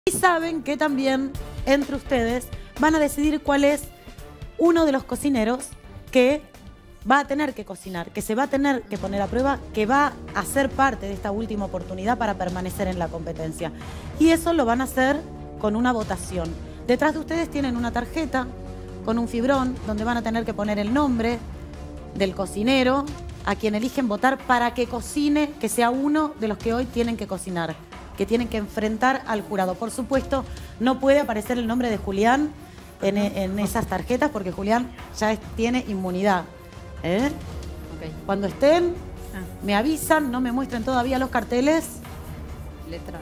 Y saben que también entre ustedes van a decidir cuál es uno de los cocineros que va a tener que cocinar, que se va a tener que poner a prueba, que va a ser parte de esta última oportunidad para permanecer en la competencia. Y eso lo van a hacer con una votación. Detrás de ustedes tienen una tarjeta con un fibrón donde van a tener que poner el nombre del cocinero a quien eligen votar para que cocine, que sea uno de los que hoy tienen que cocinar, que tienen que enfrentar al jurado. Por supuesto, no puede aparecer el nombre de Julián en esas tarjetas porque Julián ya tiene inmunidad. Okay. Cuando estén, me avisan, no me muestren todavía los carteles. Letra.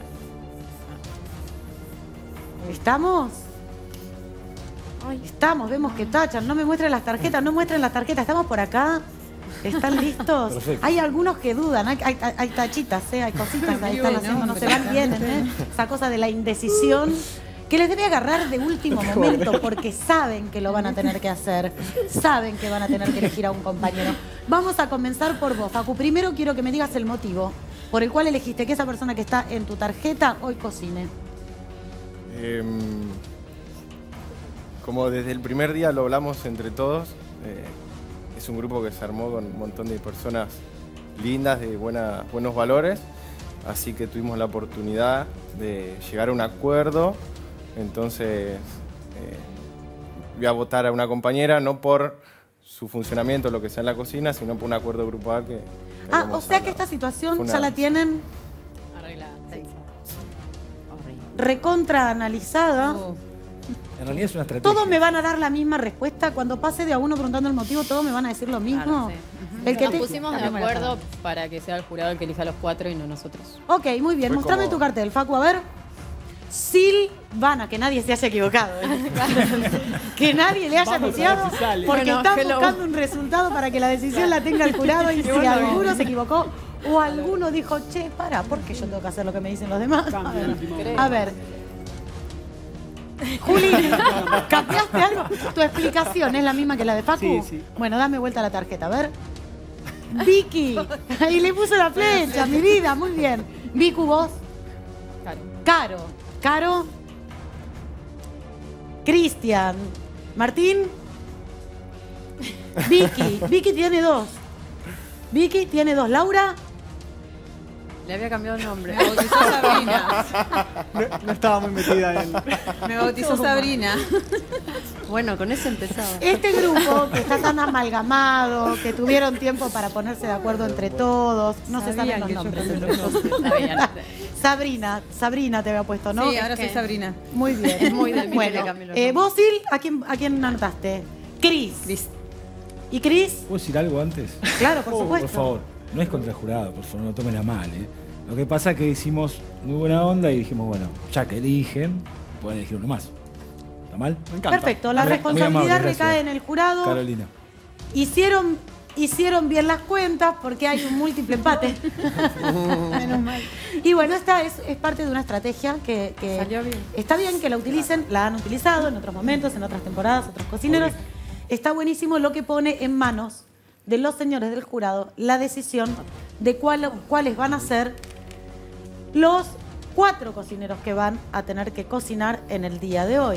¿Estamos? Ay, estamos, vemos que tachan. No me muestren las tarjetas, no muestren las tarjetas. ¿Estamos por acá? ¿Están listos? Perfecto. Hay algunos que dudan, hay tachitas, hay cositas ahí están haciendo, no se van bien, esa cosa de la indecisión que les debe agarrar de último momento porque saben que lo van a tener que hacer, saben que van a tener que elegir a un compañero. Vamos a comenzar por vos, Facu. Primero quiero que me digas el motivo por el cual elegiste que esa persona que está en tu tarjeta hoy cocine. Como desde el primer día lo hablamos entre todos, es un grupo que se armó con un montón de personas lindas, de buenos valores, así que tuvimos la oportunidad de llegar a un acuerdo. Entonces voy a votar a una compañera, no por su funcionamiento, lo que sea en la cocina, sino por un acuerdo grupal que o sea que esta situación ya la tienen arreglada. Sí. Recontra analizada. En realidad es una estrategia. ¿Todos me van a dar la misma respuesta? Cuando pase de a uno preguntando el motivo, ¿todos me van a decir lo mismo? Claro, sí. El que Nos pusimos de acuerdo para que sea el jurado el que elija a los 4 y no nosotros. Ok, muy bien. Mostrame tu cartel, Facu, a ver. Silvana, que nadie se haya equivocado. Que nadie le haya copiado, porque están buscando un resultado para que la decisión la tenga el jurado y si alguno se equivocó o alguno dijo, che, para, ¿por qué yo tengo que hacer lo que me dicen los demás? A ver. Juli, ¿cambiaste algo? ¿Tu explicación es la misma que la de Facu? Sí, sí. Bueno, dame vuelta a la tarjeta, a ver. Vicky, ahí le puso la flecha, mi vida, muy bien. Vicu, vos. Caro. Cristian. Martín. Vicky tiene dos. Laura. Le había cambiado el nombre. Me bautizó Sabrina. No estaba muy metida en... Me bautizó Sabrina. Bueno, con eso empezaba. Este grupo que está tan amalgamado, que tuvieron tiempo para ponerse de acuerdo entre todos, no se saben los nombres. Sabrina te había puesto, ¿no? Sí, ahora soy Sabrina. Muy bien. Es muy del bueno, vos, Sil, ¿a quién anotaste? Cris. ¿Y Cris? ¿Puedo decir algo antes? Claro, por supuesto. Por favor, no es contra el jurado, por favor, no tomen a mal, ¿eh? Lo que pasa es que hicimos muy buena onda y dijimos, bueno, ya que eligen, pueden elegir uno más. ¿Está mal? Me encanta. Perfecto, la responsabilidad recae en el jurado. Carolina. Hicieron bien las cuentas porque hay un múltiple empate. Menos mal. Y bueno, esta es parte de una estrategia que salió bien. Está bien que la utilicen, la han utilizado en otros momentos, en otras temporadas, otros cocineros. Está buenísimo lo que pone en manos de los señores del jurado la decisión de cuáles van a ser los 4 cocineros que van a tener que cocinar en el día de hoy.